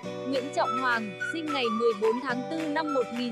Nguyễn Trọng Hoàng, sinh ngày 14 tháng 4 năm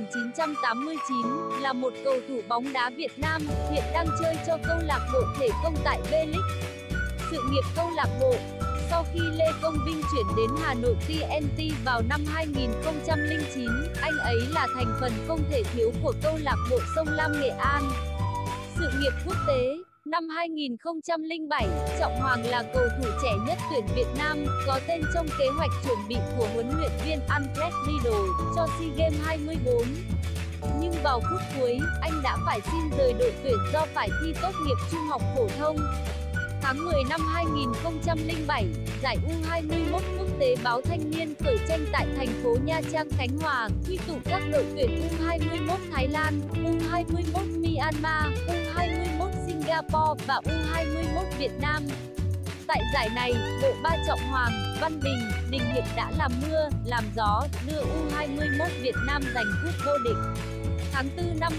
1989, là một cầu thủ bóng đá Việt Nam, hiện đang chơi cho câu lạc bộ Thể Công tại V-League. Sự nghiệp câu lạc bộ. Sau khi Lê Công Vinh chuyển đến Hà Nội TNT vào năm 2009, anh ấy là thành phần không thể thiếu của câu lạc bộ Sông Lam Nghệ An. Sự nghiệp quốc tế. Năm 2007, Trọng Hoàng là cầu thủ trẻ nhất tuyển Việt Nam, có tên trong kế hoạch chuẩn bị của huấn luyện viên Alfred Riedel cho SEA Games 24. Nhưng vào phút cuối, anh đã phải xin rời đội tuyển do phải thi tốt nghiệp trung học phổ thông. Tháng 10 năm 2007, giải U21 quốc tế báo Thanh niên khởi tranh tại thành phố Nha Trang, Khánh Hòa, quy tụ các đội tuyển U21 Thái Lan, U21 Myanmar, U21 Singapore và U21 Việt Nam. Tại giải này, bộ ba Trọng Hoàng, Văn Bình, Đình Hiệp đã làm mưa, làm gió, đưa U21 Việt Nam giành cúp vô địch. Tháng 4 năm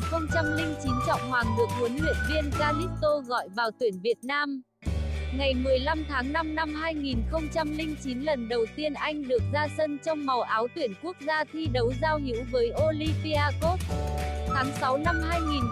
2009, Trọng Hoàng được huấn luyện viên Calisto gọi vào tuyển Việt Nam. Ngày 15 tháng 5 năm 2009, lần đầu tiên anh được ra sân trong màu áo tuyển quốc gia thi đấu giao hữu với Olympiacos. Tháng 6 năm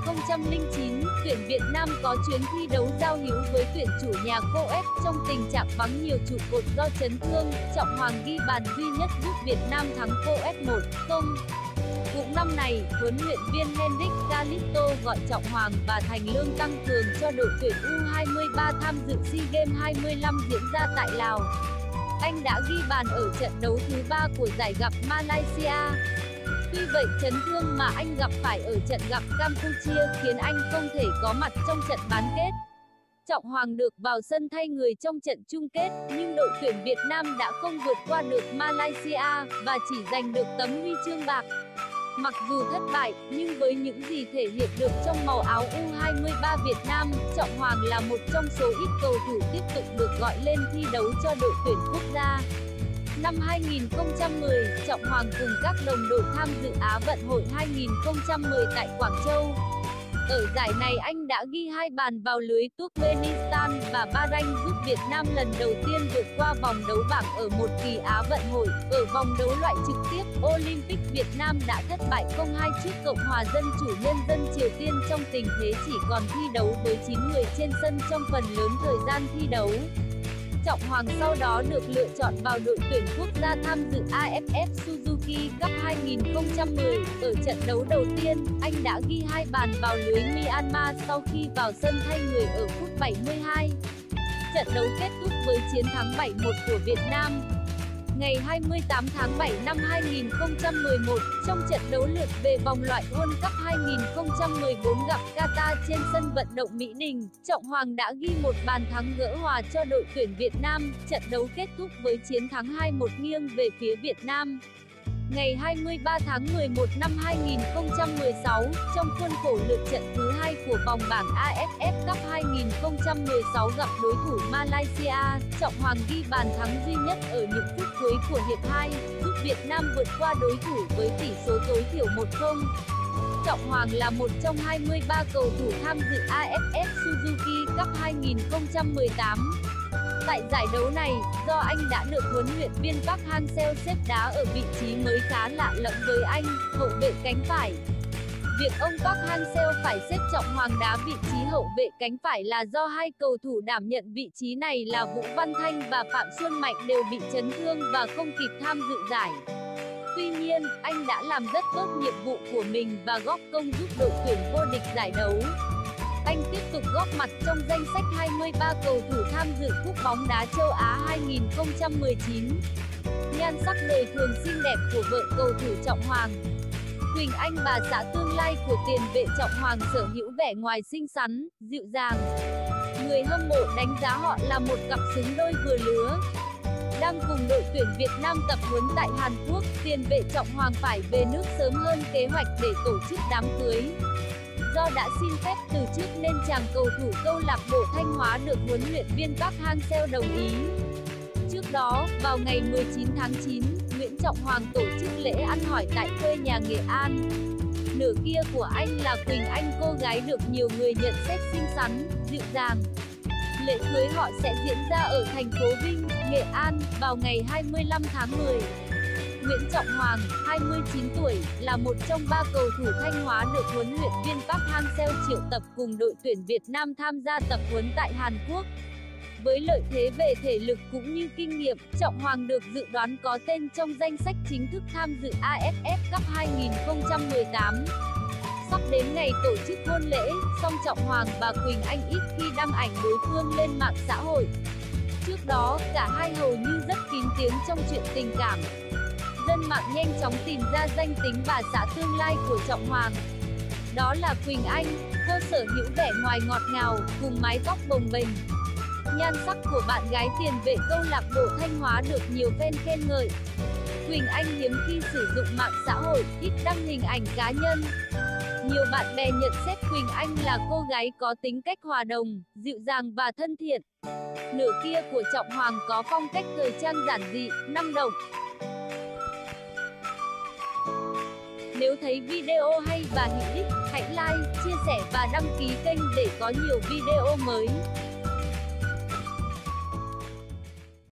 2009, tuyển Việt Nam có chuyến thi đấu giao hữu với tuyển chủ nhà Coes. Trong tình trạng vắng nhiều trụ cột do chấn thương, Trọng Hoàng ghi bàn duy nhất giúp Việt Nam thắng Coes 1-0. Cũng năm này, huấn luyện viên Henrik Calisto gọi Trọng Hoàng và Thành Lương tăng cường cho đội tuyển U23 tham dự SEA Games 25 diễn ra tại Lào. Anh đã ghi bàn ở trận đấu thứ 3 của giải gặp Malaysia. Tuy vậy, chấn thương mà anh gặp phải ở trận gặp Campuchia khiến anh không thể có mặt trong trận bán kết. Trọng Hoàng được vào sân thay người trong trận chung kết, nhưng đội tuyển Việt Nam đã không vượt qua được Malaysia và chỉ giành được tấm huy chương bạc. Mặc dù thất bại, nhưng với những gì thể hiện được trong màu áo U23 Việt Nam, Trọng Hoàng là một trong số ít cầu thủ tiếp tục được gọi lên thi đấu cho đội tuyển quốc gia. Năm 2010, Trọng Hoàng cùng các đồng đội tham dự Á vận hội 2010 tại Quảng Châu. Ở giải này anh đã ghi 2 bàn vào lưới Turkmenistan và Bahrain, giúp Việt Nam lần đầu tiên vượt qua vòng đấu bảng ở một kỳ Á vận hội. Ở vòng đấu loại trực tiếp, Olympic Việt Nam đã thất bại 0-2 trước Cộng hòa Dân chủ Nhân dân Triều Tiên trong tình thế chỉ còn thi đấu với 9 người trên sân trong phần lớn thời gian thi đấu. Trọng Hoàng sau đó được lựa chọn vào đội tuyển quốc gia tham dự AFF Suzuki Cup 2010. Ở trận đấu đầu tiên, anh đã ghi 2 bàn vào lưới Myanmar sau khi vào sân thay người ở phút 72. Trận đấu kết thúc với chiến thắng 7-1 của Việt Nam. Ngày 28 tháng 7 năm 2011, trong trận đấu lượt về vòng loại World Cup 2014 gặp Qatar trên sân vận động Mỹ Đình, Trọng Hoàng đã ghi 1 bàn thắng gỡ hòa cho đội tuyển Việt Nam. Trận đấu kết thúc với chiến thắng 2-1 nghiêng về phía Việt Nam. Ngày 23 tháng 11 năm 2016, trong khuôn khổ lượt trận thứ 2 của vòng bảng AFF Cup 2016 gặp đối thủ Malaysia, Trọng Hoàng ghi bàn thắng duy nhất ở những phút cuối của hiệp 2, giúp Việt Nam vượt qua đối thủ với tỷ số tối thiểu 1-0. Trọng Hoàng là một trong 23 cầu thủ tham dự AFF Suzuki Cup 2018. Tại giải đấu này, do anh đã được huấn luyện viên Park Hang-seo xếp đá ở vị trí mới khá lạ lẫm với anh, hậu vệ cánh phải. Việc ông Park Hang-seo phải xếp Trọng Hoàng đá vị trí hậu vệ cánh phải là do 2 cầu thủ đảm nhận vị trí này là Vũ Văn Thanh và Phạm Xuân Mạnh đều bị chấn thương và không kịp tham dự giải. Tuy nhiên, anh đã làm rất tốt nhiệm vụ của mình và góp công giúp đội tuyển vô địch giải đấu. Anh tiếp tục góp mặt trong danh sách 23 cầu thủ tham dự Cúp bóng đá châu Á 2019. Nhan sắc đời thường xinh đẹp của vợ cầu thủ Trọng Hoàng. Quỳnh Anh, bà xã tương lai của tiền vệ Trọng Hoàng, sở hữu vẻ ngoài xinh xắn, dịu dàng. Người hâm mộ đánh giá họ là một cặp xứng đôi vừa lứa. Đang cùng đội tuyển Việt Nam tập huấn tại Hàn Quốc, tiền vệ Trọng Hoàng phải về nước sớm hơn kế hoạch để tổ chức đám cưới. Do đã xin phép từ trước nên chàng cầu thủ câu lạc bộ Thanh Hóa được huấn luyện viên Park Hang-seo đồng ý. Trước đó, vào ngày 19 tháng 9, Nguyễn Trọng Hoàng tổ chức lễ ăn hỏi tại quê nhà Nghệ An. Nửa kia của anh là Quỳnh Anh, cô gái được nhiều người nhận xét xinh xắn, dịu dàng. Lễ cưới họ sẽ diễn ra ở thành phố Vinh, Nghệ An, vào ngày 25 tháng 10. Nguyễn Trọng Hoàng, 29 tuổi, là một trong 3 cầu thủ Thanh Hóa được huấn luyện viên Park Hang-seo triệu tập cùng đội tuyển Việt Nam tham gia tập huấn tại Hàn Quốc. Với lợi thế về thể lực cũng như kinh nghiệm, Trọng Hoàng được dự đoán có tên trong danh sách chính thức tham dự AFF Cup 2018. Sắp đến ngày tổ chức hôn lễ, song Trọng Hoàng và Quỳnh Anh ít khi đăng ảnh đối phương lên mạng xã hội. Trước đó, cả hai hầu như rất kín tiếng trong chuyện tình cảm. Dân mạng nhanh chóng tìm ra danh tính bà xã tương lai của Trọng Hoàng. Đó là Quỳnh Anh, cô sở hữu vẻ ngoài ngọt ngào, cùng mái tóc bồng bềnh. Nhan sắc của bạn gái tiền vệ câu lạc bộ Thanh Hóa được nhiều fan khen ngợi. Quỳnh Anh hiếm khi sử dụng mạng xã hội, ít đăng hình ảnh cá nhân. Nhiều bạn bè nhận xét Quỳnh Anh là cô gái có tính cách hòa đồng, dịu dàng và thân thiện. Nửa kia của Trọng Hoàng có phong cách thời trang giản dị, năng động. Nếu thấy video hay và hữu ích, hãy like, chia sẻ và đăng ký kênh để có nhiều video mới.